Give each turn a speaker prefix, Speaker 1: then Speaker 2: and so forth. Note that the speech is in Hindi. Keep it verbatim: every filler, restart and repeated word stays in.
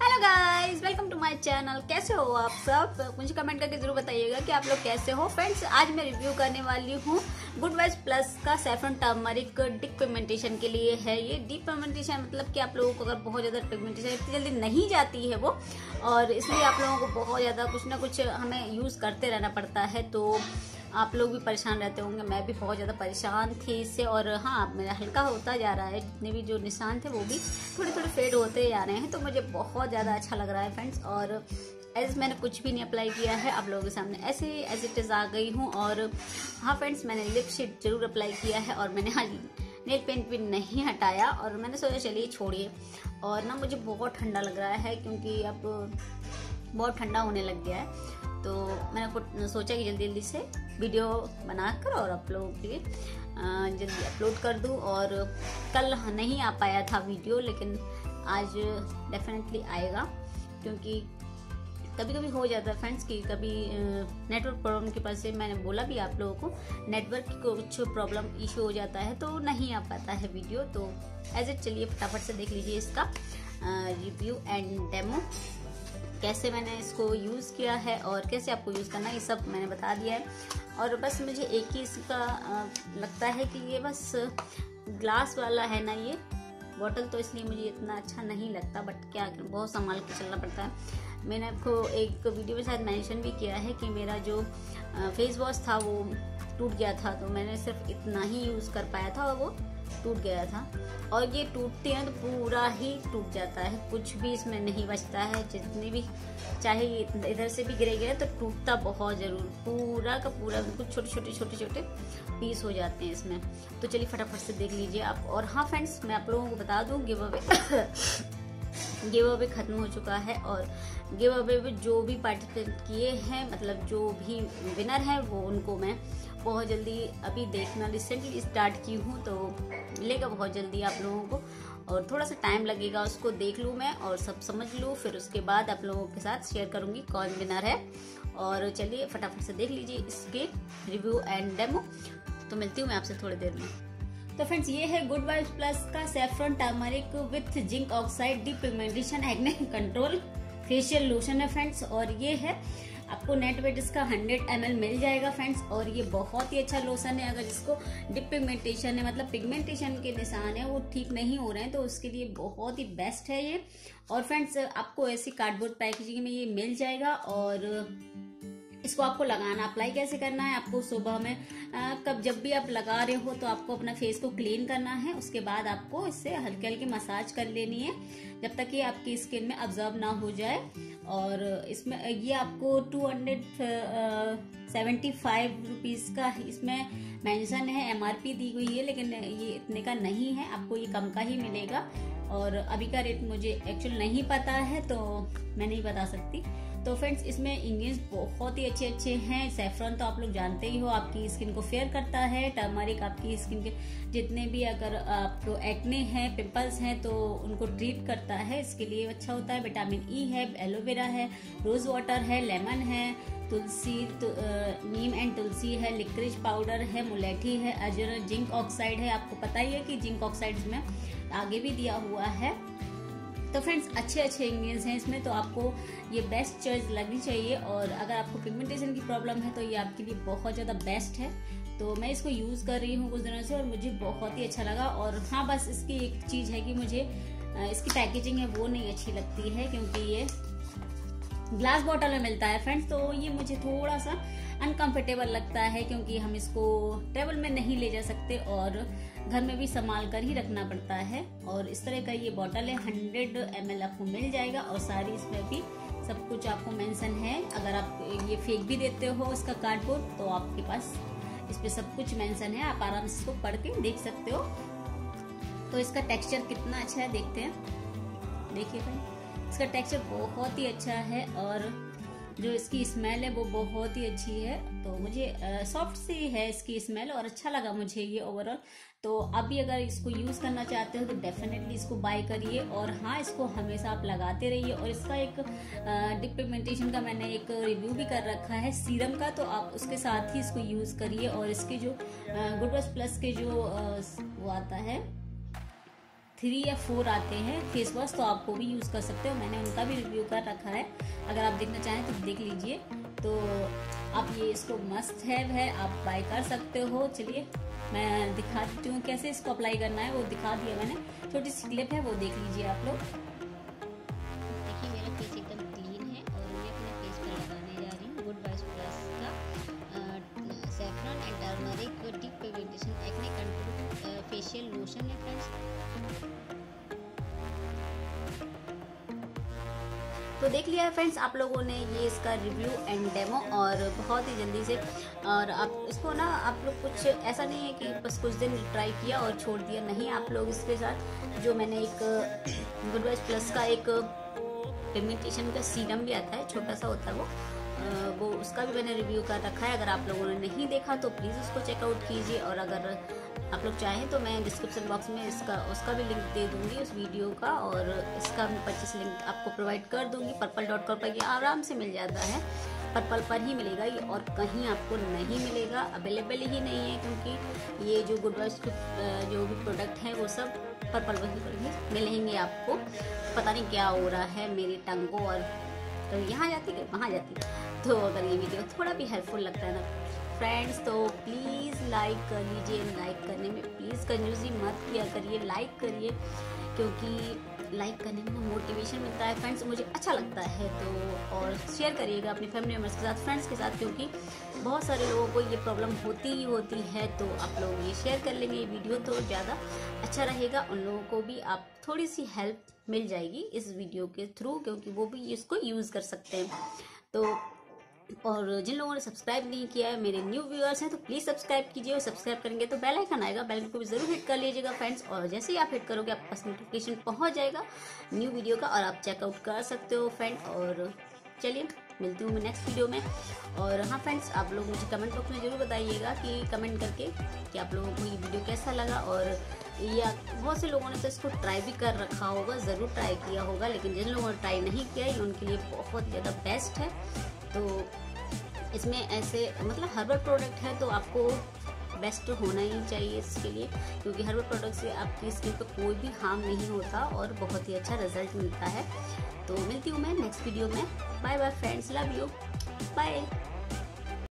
Speaker 1: Hello guys, welcome to my channel. कैसे हो आप सब? मुझे कमेंट करके जरूर बताइएगा कि आप लोग कैसे हो। फ्रेंड्स, आज मैं रिव्यू करने वाली हूँ गुड वाइब्स प्लस का सैफरन टर्मरिक डिपिगमेंटेशन के लिए है। ये डिपिगमेंटेशन मतलब कि आप लोगों को अगर बहुत ज्यादा पिगमेंटेशन इतनी जल्दी नहीं जाती है वो, और इसलिए आप लोगों को बहुत ज्यादा कुछ ना कुछ हमें यूज करते रहना पड़ता है, तो आप लोग भी परेशान रहते होंगे। मैं भी बहुत ज़्यादा परेशान थी इससे, और हाँ मेरा हल्का होता जा रहा है। जितने भी जो निशान थे वो भी थोड़े थोड़े फेड होते जा रहे हैं, तो मुझे बहुत ज़्यादा अच्छा लग रहा है फ्रेंड्स। और एज मैंने कुछ भी नहीं अप्लाई किया है, आप लोगों के सामने ऐसे ही एज इट इज़ आ गई हूँ। और हाँ फ्रेंड्स, मैंने लिपस्टिक जरूर अप्लाई किया है, और मैंने हाँ नेल पेंट भी नहीं हटाया, और मैंने सोचा चलिए छोड़िए। और ना मुझे बहुत ठंडा लग रहा है, क्योंकि अब बहुत ठंडा होने लग गया है, तो मैंने सोचा कि जल्दी जल्दी से वीडियो बनाकर और आप लोगों के लिए जल्दी अपलोड कर दूं। और कल नहीं आ पाया था वीडियो, लेकिन आज डेफिनेटली आएगा, क्योंकि कभी कभी हो जाता है फ्रेंड्स कि कभी नेटवर्क प्रॉब्लम की वजह से, मैंने बोला भी आप लोगों को, नेटवर्क की कुछ प्रॉब्लम इशू हो जाता है तो नहीं आ पाता है वीडियो। तो एज इट चलिए फटाफट से देख लीजिए इसका रिव्यू एंड डेमो, कैसे मैंने इसको यूज़ किया है और कैसे आपको यूज़ करना है, ये सब मैंने बता दिया है। और बस मुझे एक ही इसका लगता है कि ये बस ग्लास वाला है ना ये बॉटल, तो इसलिए मुझे इतना अच्छा नहीं लगता, बट क्या बहुत संभाल के चलना पड़ता है। मैंने आपको एक वीडियो में शायद मेंशन भी किया है कि मेरा जो फेस वॉश था वो टूट गया था, तो मैंने सिर्फ इतना ही यूज़ कर पाया था और वो टूट गया था। और ये टूटती है तो पूरा ही टूट जाता है, कुछ भी इसमें नहीं बचता है। जितने भी चाहे इधर से भी गिरे गए तो टूटता बहुत जरूर, पूरा का पूरा कुछ छोटे छोटे छोटे छोटे पीस हो जाते हैं इसमें। तो चलिए फटाफट से देख लीजिए आप। और हाँ फ्रेंड्स, मैं आप लोगों को बता दूं, गिव अवे गिव अवे खत्म हो चुका है, और गिव अवे में जो भी पार्टिसिपेट किए हैं, मतलब जो भी विनर है, वो उनको मैं बहुत जल्दी अभी देखना रिसेंटली स्टार्ट की हूँ, तो मिलेगा बहुत जल्दी आप लोगों को। और थोड़ा सा टाइम लगेगा, उसको देख लूँ मैं और सब समझ लूँ, फिर उसके बाद आप लोगों के साथ शेयर करूँगी कौन विनर है। और चलिए फटाफट से देख लीजिए इसके रिव्यू एंड डेमो। तो मिलती हूँ मैं आपसे थोड़ी देर में। तो फ्रेंड्स, ये है गुड वाइब्स प्लस का saffron turmeric with zinc oxide depigmentation acne control facial lotion है फ्रेंड्स। और ये है आपको नेट वेट इसका हंड्रेड एम एल मिल जाएगा फ्रेंड्स। और ये बहुत ही अच्छा लोशन है, अगर जिसको डिपिगमेंटेशन है, मतलब पिगमेंटेशन के निशान है वो ठीक नहीं हो रहे हैं, तो उसके लिए बहुत ही बेस्ट है ये। और फ्रेंड्स, आपको ऐसी कार्डबोर्ड पैकेजिंग में ये मिल जाएगा, और इसको आपको लगाना, अप्लाई कैसे करना है, आपको सुबह में आ, कब जब भी आप लगा रहे हो तो आपको अपना फेस को क्लीन करना है। उसके बाद आपको इससे हल्के हल्के मसाज कर लेनी है, जब तक ये आपकी स्किन में अब्जॉर्ब ना हो जाए। और इसमें ये आपको two hundred seventy five rupees का इसमें मेंशन है, एमआरपी दी हुई है, लेकिन ये इतने का नहीं है, आपको ये कम का ही मिलेगा। और अभी का रेट मुझे एक्चुअल नहीं पता है, तो मैं नहीं बता सकती। तो फ्रेंड्स, इसमें इंग्रेडिएंट्स बहुत ही अच्छे अच्छे हैं। सैफरन तो आप लोग जानते ही हो, आपकी स्किन को फेयर करता है। टर्मरिक आपकी स्किन के जितने भी अगर आपको एक्ने हैं, पिंपल्स हैं, तो उनको ट्रीट करता है, इसके लिए अच्छा होता है। विटामिन ई है, एलोवेरा है, रोज वाटर है, लेमन है, तुलसी तु, नीम एंड तुलसी है, लिक्रिज पाउडर है, मुलेठी है, अजर, जिंक ऑक्साइड है। आपको पता ही है कि जिंक ऑक्साइड में आगे भी दिया हुआ है। तो फ्रेंड्स, अच्छे अच्छे इंग्रेडिएंट्स हैं इसमें, तो आपको ये बेस्ट चॉइस लगनी चाहिए। और अगर आपको पिगमेंटेशन की प्रॉब्लम है तो ये आपके लिए बहुत ज़्यादा बेस्ट है। तो मैं इसको यूज़ कर रही हूँ कुछ दिनों से, और मुझे बहुत ही अच्छा लगा। और हाँ, बस इसकी एक चीज़ है कि मुझे इसकी पैकेजिंग है वो नहीं अच्छी लगती है, क्योंकि ये ग्लास बॉटल में मिलता है फ्रेंड्स, तो ये मुझे थोड़ा सा अनकंफर्टेबल लगता है, क्योंकि हम इसको ट्रेवल में नहीं ले जा सकते और घर में भी संभाल कर ही रखना पड़ता है। और इस तरह का ये बॉटल है, हंड्रेड एम एल आपको मिल जाएगा, और सारी इसमें भी सब कुछ आपको मेंशन है। अगर आप ये फेंक भी देते हो इसका कार्डबोर्ड, तो आपके पास इस पे सब कुछ मेंशन है, आप आराम से इसको पढ़ के देख सकते हो। तो इसका टेक्सचर कितना अच्छा है देखते हैं, देखिए भाई, इसका टेक्सचर बहुत ही अच्छा है, और जो इसकी स्मेल है वो बहुत ही अच्छी है। तो मुझे सॉफ्ट सी है इसकी स्मेल, और अच्छा लगा मुझे ये ओवरऑल। तो अभी अगर इसको यूज करना चाहते हो तो डेफिनेटली इसको बाय करिए। और हाँ, इसको हमेशा आप लगाते रहिए। और इसका एक डिपिगमेंटेशन का मैंने एक रिव्यू भी कर रखा है सीरम का, तो आप उसके साथ ही इसको यूज करिए। और इसके जो गुड वाइब्स प्लस के जो वो आता है थ्री या फोर आते हैं फेस वॉश, तो आप वो भी यूज़ कर सकते हो। मैंने उनका भी रिव्यू कर रखा है, अगर आप देखना चाहें तो देख लीजिए। तो आप ये इसको मस्त है है आप बाय कर सकते हो। चलिए मैं दिखा देती हूँ कैसे इसको अप्लाई करना है, वो दिखा दिया मैंने, छोटी सी क्लिप है वो देख लीजिए आप लोग। देखिए मेरा फेस एकदम क्लीन है और मैं अपने फेस पर लगाने जा रही हूँ गुड वाइब्स प्लस का saffron and turmeric deep pigmentation acne control facial lotion है फ्रेंड्स। तो देख लिया है फ्रेंड्स आप लोगों ने ये इसका रिव्यू एंड डेमो, और बहुत ही जल्दी से। और आप इसको ना आप लोग कुछ ऐसा नहीं है कि बस कुछ दिन ट्राई किया और छोड़ दिया, नहीं। आप लोग इसके साथ जो मैंने एक गुड वाइब्स प्लस का एक पिगमेंटेशन का सीरम भी आता है, छोटा सा होता है वो वो उसका भी मैंने रिव्यू कर रखा है। अगर आप लोगों ने नहीं देखा तो प्लीज़ उसको चेकआउट कीजिए, और अगर आप लोग चाहें तो मैं डिस्क्रिप्शन बॉक्स में इसका उसका भी लिंक दे दूंगी उस वीडियो का, और इसका भी परचेस लिंक आपको प्रोवाइड कर दूंगी। पर्पल डॉट कॉम पर ये आराम से मिल जाता है, पर्पल पर ही मिलेगा ये, और कहीं आपको नहीं मिलेगा, अवेलेबल ही नहीं है, क्योंकि ये जो गुड वाइब्स जो भी प्रोडक्ट हैं वो सब पर्पल पर ही मिलेंगे आपको। पता नहीं क्या हो रहा है मेरी टंग को, और तो यहाँ जाती है वहाँ जाती है। तो अगर ये वीडियो थोड़ा भी हेल्पफुल लगता है ना फ्रेंड्स, तो प्लीज़ लाइक कर लीजिए। लाइक करने में प्लीज़ कंजूसी मत किया करिए, लाइक करिए, क्योंकि लाइक करने में मोटिवेशन मिलता है फ्रेंड्स, मुझे अच्छा लगता है। तो और शेयर करिएगा अपनी फैमिली मेम्बर्स के साथ, फ्रेंड्स के साथ, क्योंकि बहुत सारे लोगों को ये प्रॉब्लम होती ही होती है। तो आप लोग ये शेयर कर लेंगे ये वीडियो तो ज़्यादा अच्छा रहेगा, उन लोगों को भी आप थोड़ी सी हेल्प मिल जाएगी इस वीडियो के थ्रू, क्योंकि वो भी इसको यूज़ कर सकते हैं। तो और जिन लोगों ने सब्सक्राइब नहीं किया है, मेरे न्यू व्यूअर्स हैं, तो प्लीज़ सब्सक्राइब कीजिए, और सब्सक्राइब करेंगे तो बेल आइकन आएगा, बेल को भी जरूर हिट कर लीजिएगा फ्रेंड्स। और जैसे ही आप हिट करोगे आपके पास नोटिफिकेशन पहुंच जाएगा न्यू वीडियो का, और आप चेकआउट कर सकते हो फ्रेंड। और चलिए मिलती हूँ मैं नेक्स्ट वीडियो में। और हाँ फ्रेंड्स, आप लोग मुझे कमेंट बॉक्स में जरूर बताइएगा कि कमेंट करके कि आप लोगों को ये वीडियो कैसा लगा। और या बहुत से लोगों ने तो इसको ट्राई भी कर रखा होगा, ज़रूर ट्राई किया होगा, लेकिन जिन लोगों ने ट्राई नहीं किया है उनके लिए बहुत ज़्यादा बेस्ट है। तो इसमें ऐसे मतलब हर्बल प्रोडक्ट है तो आपको बेस्ट होना ही चाहिए इसके लिए, क्योंकि हर्बल प्रोडक्ट से आपकी स्किन पर कोई भी हार्म नहीं होता और बहुत ही अच्छा रिजल्ट मिलता है। तो मिलती हूँ मैं नेक्स्ट वीडियो में। Bye bye friends, love you, bye.